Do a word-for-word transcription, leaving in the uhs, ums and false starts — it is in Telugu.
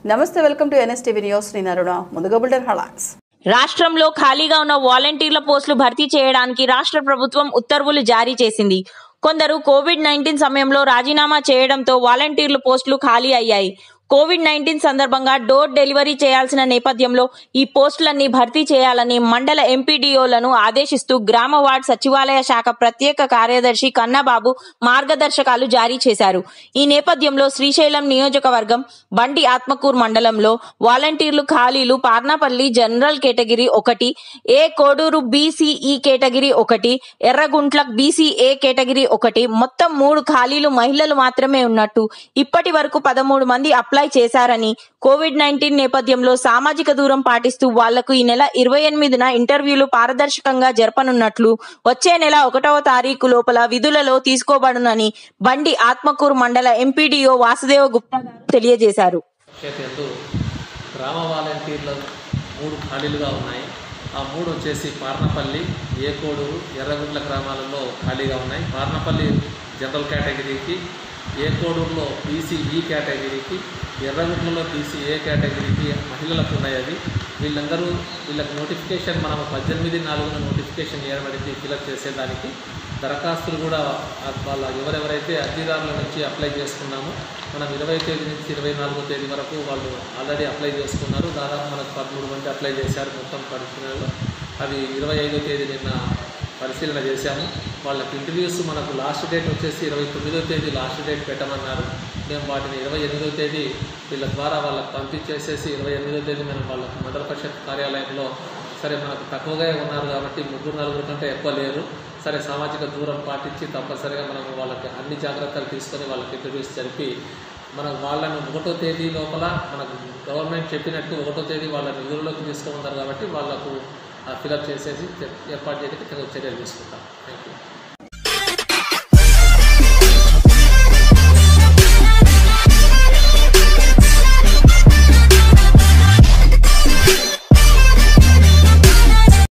నమస్తే, వెల్కమ్ టు ఎన్ఎస్టీవీ న్యూస్. నేను అరుణ. ముందుగా బులెటిన్ హెడ్లైన్స్. రాష్ట్రంలో ఖాళీగా ఉన్న వాలంటీర్ల పోస్టులు భర్తీ చేయడానికి రాష్ట్ర ప్రభుత్వం ఉత్తర్వులు జారీ చేసింది. కొందరు కోవిడ్ నైన్టీన్ సమయంలో రాజీనామా చేయడంతో వాలంటీర్ల పోస్టులు ఖాళీ అయ్యాయి. కోవిడ్ నైన్టీన్ సందర్భంగా డోర్ డెలివరీ చేయాల్సిన నేపథ్యంలో ఈ పోస్టులన్నీ భర్తీ చేయాలని మండల ఎంపీడీఓలను ఆదేశిస్తూ గ్రామ వార్డ్ సచివాలయ శాఖ ప్రత్యేక కార్యదర్శి కన్నబాబు మార్గదర్శకాలు జారీ చేశారు. ఈ నేపథ్యంలో శ్రీశైలం నియోజకవర్గం బండి ఆత్మకూరు మండలంలో వాలంటీర్లు ఖాళీలు పార్నాపల్లి జనరల్ కేటగిరీ ఒకటి, ఏ కోడూరు బీసీఈ కేటగిరీ ఒకటి, ఎర్రగుంట్ల బీసీఏ కేటగిరీ ఒకటి, మొత్తం మూడు ఖాళీలు మహిళలు మాత్రమే ఉన్నట్టు ఇప్పటి వరకు పదమూడు మంది అప్లై చేశారని, కోవిడ్ నైన్టీన్ నేపథ్యంలో సామాజిక దూరం పాటిస్తూ వాళ్లకు ఈ నెల ఇరవై ఎనిమిదిన ఇంటర్వ్యూలు పారదర్శకంగా జరపనున్నట్లు, వచ్చే నెల ఒకటవ తారీఖు లోపల విధులలో తీసుకోబడునని బండి ఆత్మకూరు మండల ఎంపీడీఓ వాసుదేవ గుప్తా గారు తెలియజేశారు. గ్రామ వాలంటీర్లు మూడు ఖాళీలుగా ఉన్నాయి. ఆ మూడు వచ్చేసి పార్నపల్లి, ఏకోడూరు, ఎర్రగుంట్ల గ్రామాలలో ఖాళీగా ఉన్నాయి. పార్నపల్లి జనరల్ కేటగిరీకి, ఏకోడూరులో బీసీఈ కేటగిరీకి, ఎర్రగుంట్లలో బీసీఏ కేటగిరీకి మహిళలకు ఉన్నాయి. అవి వీళ్ళందరూ వీళ్ళకి నోటిఫికేషన్ మనం పద్దెనిమిది నాలుగున నోటిఫికేషన్ ఏర్పడింది. ఫిలప్ చేసేదానికి దరఖాస్తులు కూడా వాళ్ళ ఎవరెవరైతే అర్జీదారుల నుంచి అప్లై చేసుకున్నామో మనం ఇరవై తేదీ నుంచి ఇరవై నాలుగో తేదీ వరకు వాళ్ళు ఆల్రెడీ అప్లై చేసుకున్నారు. దాదాపు మనకు పదమూడు మంది అప్లై చేశారు మొత్తం పరిశీలనలో. అవి ఇరవై ఐదో తేదీ నిన్న పరిశీలన చేశాము. వాళ్ళకి ఇంటర్వ్యూస్ మనకు లాస్ట్ డేట్ వచ్చేసి ఇరవై తొమ్మిదో తేదీ లాస్ట్ డేట్ పెట్టమన్నారు. మేము వాటిని ఇరవై ఎనిమిదో తేదీ వీళ్ళ ద్వారా వాళ్ళకి పంపించేసేసి ఇరవై ఎనిమిదో తేదీ మనం వాళ్ళకి మండల పరిషత్ కార్యాలయంలో సరే మనకు తక్కువగా ఉన్నారు కాబట్టి ముగ్గురు నలుగురు కంటే ఎక్కువ లేరు, సరే సామాజిక దూరం పాటించి తప్పనిసరిగా మనం వాళ్ళకి అన్ని జాగ్రత్తలు తీసుకొని వాళ్ళకి ఇంటర్వ్యూస్ జరిపి మనం వాళ్ళని ఒకటో తేదీ లోపల మనకు గవర్నమెంట్ చెప్పినట్టు ఒకటో తేదీ వాళ్ళని విధుల్లోకి తీసుకున్నారు కాబట్టి వాళ్ళకు ఫిలప్ చేసేసి ఏర్పాటు చేయడానికి చర్యలు తీసుకుంటాం. Thank you.